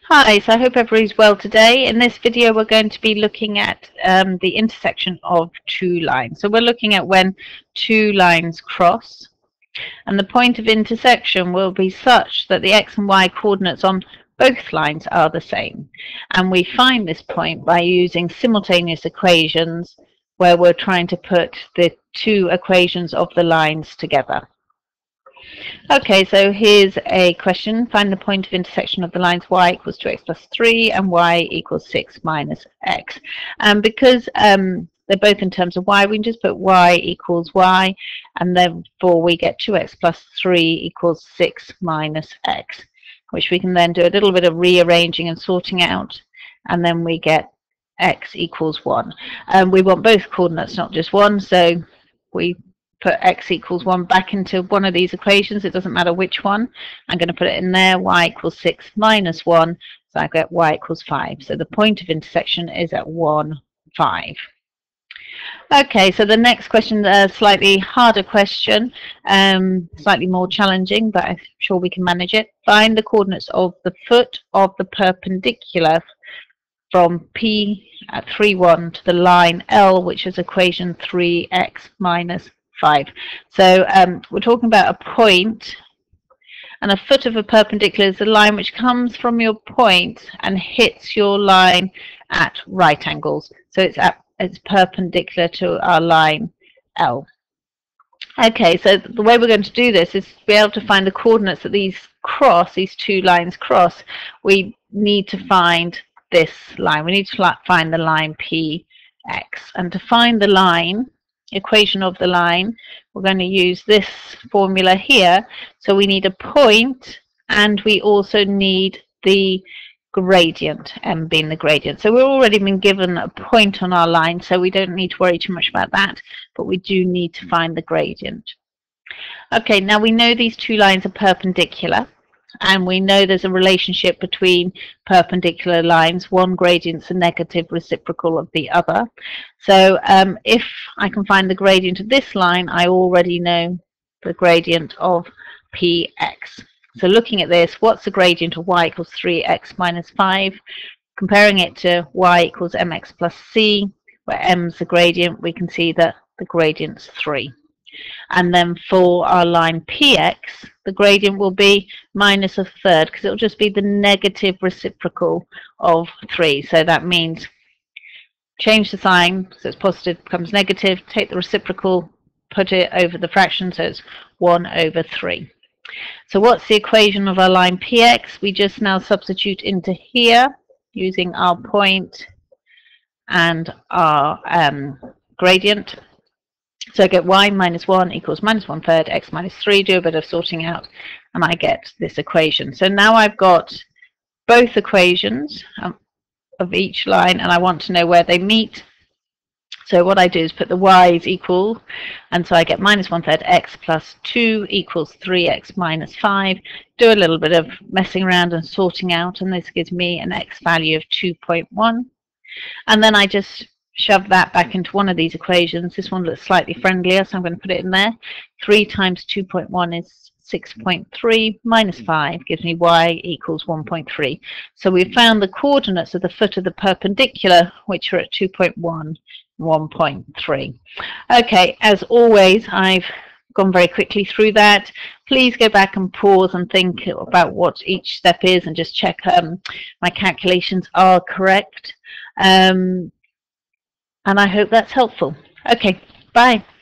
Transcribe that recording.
Hi, so I hope everybody's well today. In this video we're going to be looking at the intersection of two lines. So we're looking at when two lines cross, and the point of intersection will be such that the x and y coordinates on both lines are the same. And we find this point by using simultaneous equations where we're trying to put the two equations of the lines together. Okay, so here's a question. Find the point of intersection of the lines y equals 2x plus 3 and y equals 6 minus x. Because they're both in terms of y, we can just put y equals y, and therefore we get 2x plus 3 equals 6 minus x, which we can then do a little bit of rearranging and sorting out, and then we get x equals 1. We want both coordinates, not just one, so we put x equals 1 back into one of these equations. It doesn't matter which one. I'm going to put it in there. Y equals 6 minus 1, so I get y equals 5. So the point of intersection is at 1, 5. Okay, so the next question, a slightly harder question, slightly more challenging, but I'm sure we can manage it. Find the coordinates of the foot of the perpendicular from P at 3, 1 to the line L, which is equation 3x minus 5. So we're talking about a point, and a foot of a perpendicular is a line which comes from your point and hits your line at right angles. So it's perpendicular to our line L. Okay, so the way we're going to do this is to be able to find the coordinates that these two lines cross. We need to find this line. We need to find the line PX, and to find the line, equation of the line, we're going to use this formula here. So we need a point, and we also need the gradient, m being the gradient. So we've already been given a point on our line, so we don't need to worry too much about that, but we do need to find the gradient. Okay, now we know these two lines are perpendicular, and we know there's a relationship between perpendicular lines. One gradient's a negative reciprocal of the other. So if I can find the gradient of this line, I already know the gradient of Px. So looking at this, what's the gradient of y equals 3x minus 5? Comparing it to y equals mx plus c, where m's the gradient, we can see that the gradient's 3. And then for our line Px, the gradient will be minus a third, because it will just be the negative reciprocal of 3. So that means change the sign, so it's positive becomes negative, take the reciprocal, put it over the fraction, so it's 1 over 3. So what's the equation of our line Px? We just now substitute into here using our point and our gradient. So I get y minus 1 equals minus 1/3, x minus 3, do a bit of sorting out, and I get this equation. So now I've got both equations of each line, and I want to know where they meet. So what I do is put the y's equal, and so I get minus 1/3 x plus 2 equals 3x minus 5. Do a little bit of messing around and sorting out, and this gives me an x value of 2.1. And then I just shove that back into one of these equations. This one looks slightly friendlier, so I'm going to put it in there. 3 times 2.1 is 6.3 minus 5 gives me y equals 1.3. So we've found the coordinates of the foot of the perpendicular, which are at 2.1, 1.3. Okay, as always, I've gone very quickly through that. Please go back and pause and think about what each step is, and just check my calculations are correct. And I hope that's helpful. Okay, bye.